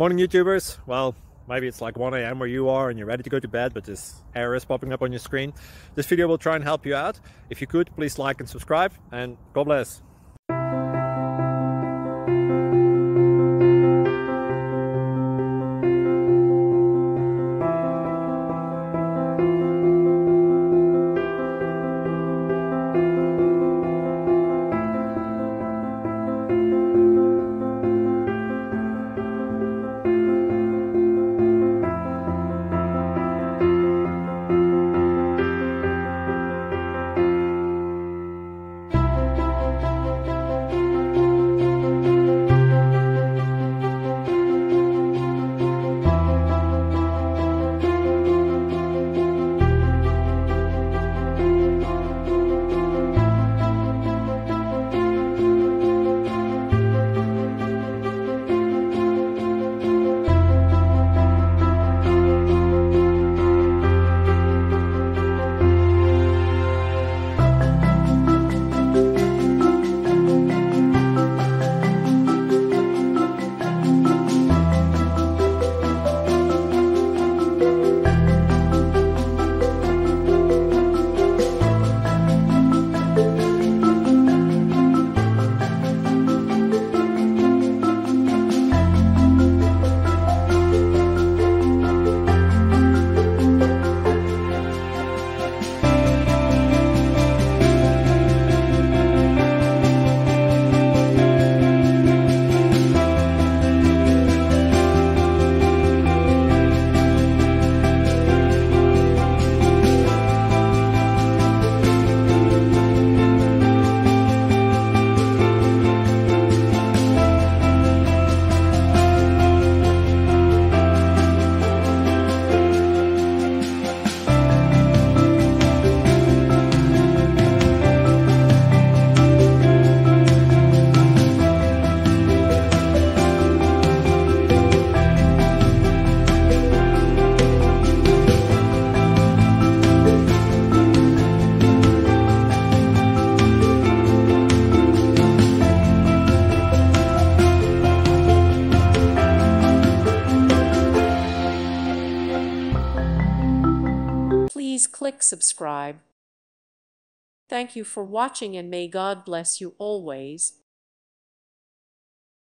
Morning YouTubers. Well, maybe it's like 1 a.m. where you are and you're ready to go to bed, but this error is popping up on your screen. This video will try and help you out. If you could, please like and subscribe, and God bless. Please click subscribe. Thank you for watching, and may God bless you always.